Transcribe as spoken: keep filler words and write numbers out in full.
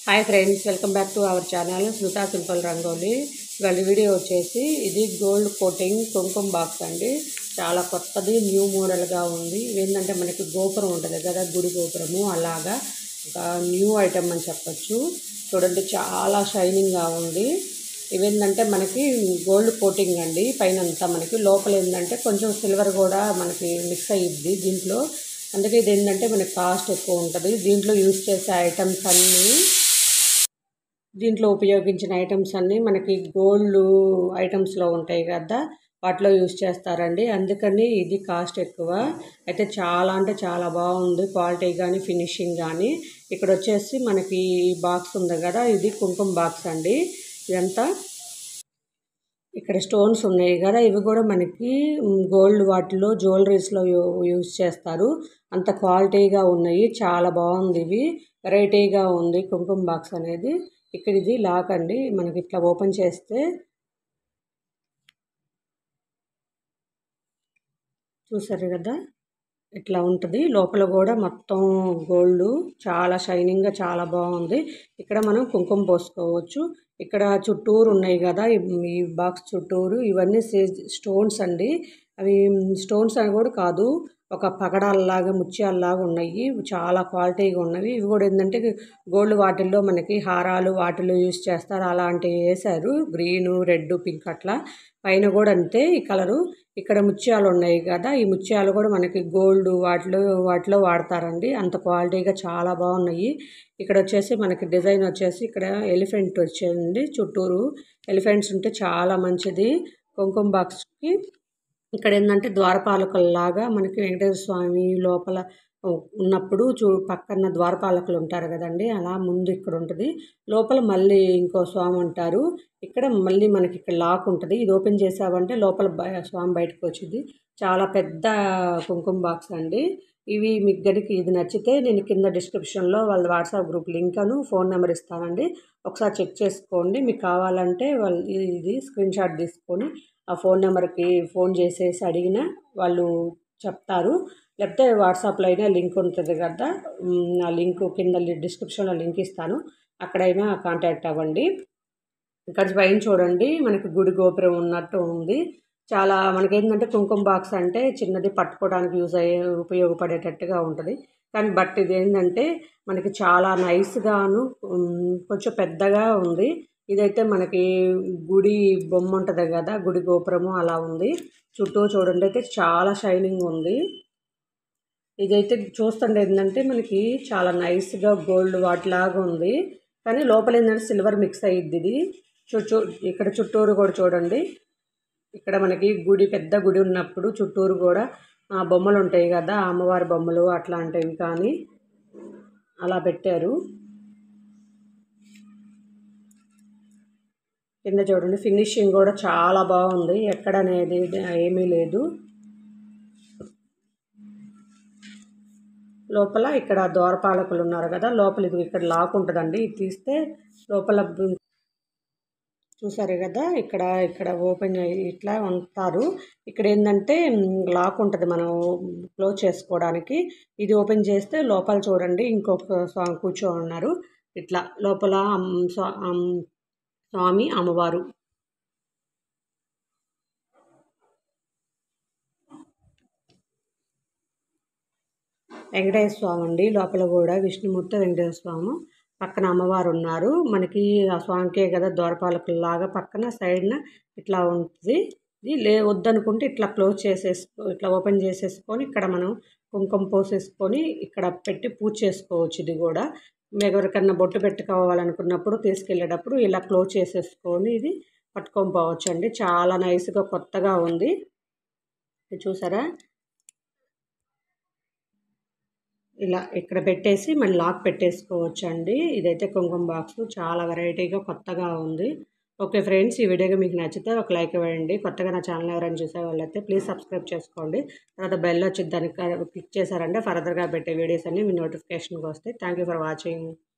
Hi friends, welcome back to our channel Smitha simple Rangoli. ఇవాళ video వచ్చేసి ఇది గోల్డ్ కోటింగ్ కుంకుమ బాక్స్ అండి. చాలా కొత్తది, న్యూ మోడల్గా ఉంది. ఏంటంటే మనకి గోపురం ఉంటుంది కదా, గుడి గోపురము, అలాగా ఒక న్యూ ఐటమ్ అని చెప్పచ్చు. చూడండి, చాలా షైనింగ్గా ఉంది. ఇవేంటంటే మనకి గోల్డ్ కోటింగ్ అండి. పైన అంతా మనకి, లోపల ఏంటంటే కొంచెం సిల్వర్ కూడా మనకి మిక్స్ అయ్యిద్ది దీంట్లో. అందుకే ఇది ఏంటంటే మనకి కాస్ట్ ఎక్కువ ఉంటుంది. దీంట్లో యూజ్ చేసే ఐటమ్స్ అన్నీ దీంట్లో ఉపయోగించిన ఐటమ్స్ అన్నీ మనకి గోల్డ్ ఐటమ్స్లో ఉంటాయి కదా, వాటిలో యూజ్ చేస్తారండి. అందుకని ఇది కాస్ట్ ఎక్కువ. అయితే చాలా అంటే చాలా బాగుంది క్వాలిటీ కానీ ఫినిషింగ్ కానీ. ఇక్కడ వచ్చేసి మనకి ఈ బాక్స్ ఉంది కదా, ఇది కుంకుమ బాక్స్ అండి. ఇదంతా ఇక్కడ స్టోన్స్ ఉన్నాయి కదా, ఇవి కూడా మనకి గోల్డ్ వాటిలో జ్యువెలరీస్లో యూజ్ చేస్తారు. అంత క్వాలిటీగా ఉన్నాయి, చాలా బాగుంది. ఇవి వెరైటీగా ఉంది కుంకుమ బాక్స్ అనేది. ఇక్కడ ఇది లాక్ అండి, మనకి ఇట్లా ఓపెన్ చేస్తే చూసారు కదా, ఇట్లా ఉంటుంది. లోపల కూడా మొత్తం గోల్డ్, చాలా షైనింగ్గా చాలా బాగుంది. ఇక్కడ మనం కుంకుమ పోసుకోవచ్చు. ఇక్కడ చుట్టూరు ఉన్నాయి కదా, ఈ బాక్స్ చుట్టూరు ఇవన్నీ స్టోన్స్ అండి. అవి స్టోన్స్ అని కూడా కాదు, ఒక పగడాలలాగా ముత్యాలలాగా ఉన్నాయి. చాలా క్వాలిటీగా ఉన్నవి. ఇవి కూడా ఏంటంటే గోల్డ్ వాటిల్లో మనకి హారాలు వాటిల్లో యూజ్ చేస్తారు. అలాంటివి వేశారు, గ్రీను, రెడ్, పింక్ అట్లా. పైన కూడా అంతే ఈ కలరు. ఇక్కడ ముత్యాలు ఉన్నాయి కదా, ఈ ముత్యాలు కూడా మనకి గోల్డ్ వాటిలో వాటిలో వాడతారండి. అంత క్వాలిటీగా చాలా బాగున్నాయి. ఇక్కడ వచ్చేసి మనకి డిజైన్ వచ్చేసి ఇక్కడ ఎలిఫెంట్ వచ్చేయండి, చుట్టూరు ఎలిఫెంట్స్ ఉంటే చాలా మంచిది కుంకుమ బాక్స్కి. ఇక్కడ ఏంటంటే ద్వారపాలకుల్లాగా మనకి వెంకటేశ్వర స్వామి లోపల ఉన్నప్పుడు చూ పక్కన ద్వారపాలకులు ఉంటారు కదండి, అలా ముందు ఇక్కడ ఉంటుంది. లోపల మళ్ళీ ఇంకో స్వామి ఉంటారు. ఇక్కడ మళ్ళీ మనకి ఇక్కడ లాక్ ఉంటుంది. ఇది ఓపెన్ చేసామంటే లోపల స్వామి బయటకు వచ్చింది. చాలా పెద్ద కుంకుమ బాక్స్ అండి. ఇవి మీకు గడికి ఇది నచ్చితే నేను కింద డిస్క్రిప్షన్లో వాళ్ళ వాట్సాప్ గ్రూప్ లింక్ అను ఫోన్ నెంబర్ ఇస్తానండి. ఒకసారి చెక్ చేసుకోండి. మీకు కావాలంటే వాళ్ళు ఇది స్క్రీన్ షాట్ తీసుకొని ఆ ఫోన్ నెంబర్కి ఫోన్ చేసేసి అడిగినా వాళ్ళు చెప్తారు. లేకపోతే వాట్సాప్లో అయినా లింక్ ఉంటుంది కదా, ఆ లింక్ కింద డిస్క్రిప్షన్లో లింక్ ఇస్తాను, అక్కడైనా కాంటాక్ట్ అవ్వండి. ఇక్కడ పైన చూడండి, మనకి గుడి గోపురం ఉన్నట్టు ఉంది. చాలా మనకేంటంటే కుంకుమ బాక్స్ అంటే చిన్నది, పట్టుకోవడానికి యూజ్ అయ్యే ఉపయోగపడేటట్టుగా ఉంటుంది. కానీ బట్ ఇది ఏంటంటే మనకి చాలా నైస్గాను కొంచెం పెద్దగా ఉంది. ఇదైతే మనకి గుడి బొమ్మ ఉంటుంది కదా, గుడి గోపురము అలా ఉంది. చుట్టూ చూడండి అయితే చాలా షైనింగ్ ఉంది. ఇదైతే చూస్తుండే ఏంటంటే మనకి చాలా నైస్గా గోల్డ్ వాటిలాగా ఉంది. కానీ లోపల ఏంటంటే సిల్వర్ మిక్స్ అయ్యిద్ది ఇది. చుట్టూ ఇక్కడ చుట్టూరు కూడా చూడండి, ఇక్కడ మనకి గుడి పెద్ద గుడి ఉన్నప్పుడు చుట్టూరు కూడా బొమ్మలు ఉంటాయి కదా, అమ్మవారి బొమ్మలు అట్లాంటివి కానీ అలా పెట్టారు. కింద చూడండి ఫినిషింగ్ కూడా చాలా బాగుంది, ఎక్కడ అనేది ఏమీ లేదు. లోపల ఇక్కడ ద్వారపాలకులు ఉన్నారు కదా, లోపల ఇది ఇక్కడ లాక్ ఉంటుందండి. ఇది తీస్తే లోపల చూసారు కదా, ఇక్కడ ఇక్కడ ఓపెన్ ఇట్లా ఉంటారు. ఇక్కడ ఏంటంటే లాక్ ఉంటుంది మనం క్లోజ్ చేసుకోవడానికి. ఇది ఓపెన్ చేస్తే లోపల చూడండి ఇంకొక స్వామి కూర్చో ఉన్నారు. ఇట్లా లోపల స్వామి అమ్మవారు. వెంకటేశ్వర స్వామి అండి. లోపల కూడా విష్ణుమూర్తి, వెంకటేశ్వర స్వామి, పక్కన అమ్మవారు ఉన్నారు. మనకి ఆ స్వామికే కదా ద్వారపాలకుల్లాగా పక్కన సైడ్న ఇట్లా ఉంటుంది. ఇది లే వద్దనుకుంటే ఇట్లా క్లోజ్ చేసేసుకో, ఇట్లా ఓపెన్ చేసేసుకొని ఇక్కడ మనం కుంకుమ పోసేసుకొని ఇక్కడ పెట్టి పూజ చేసుకోవచ్చు. ఇది కూడా ఎవరికన్నా బొట్టు పెట్టుకోవాలనుకున్నప్పుడు తీసుకెళ్ళేటప్పుడు ఇలా క్లోజ్ చేసేసుకొని ఇది పట్టుకొని పోవచ్చు అండి. చాలా నైస్గా కొత్తగా ఉంది. చూసారా, ఇలా ఇక్కడ పెట్టేసి మళ్ళీ లాక్ పెట్టేసుకోవచ్చు అండి. ఇదైతే కుంకుమ బాక్స్ చాలా వెరైటీగా కొత్తగా ఉంది. ఓకే ఫ్రెండ్స్, ఈ వీడియోగా మీకు నచ్చితే ఒక లైక్ ఇవ్వండి. కొత్తగా నా ఛానల్ ఎవరైనా చూసే వాళ్ళైతే ప్లీజ్ సబ్స్క్రైబ్ చేసుకోండి. తర్వాత బెల్ వచ్చి దానికి క్లిక్ చేశారంటే ఫర్దర్గా పెట్టే వీడియోస్ అన్నీ మీ నోటిఫికేషన్కి వస్తాయి. Thank you for watching.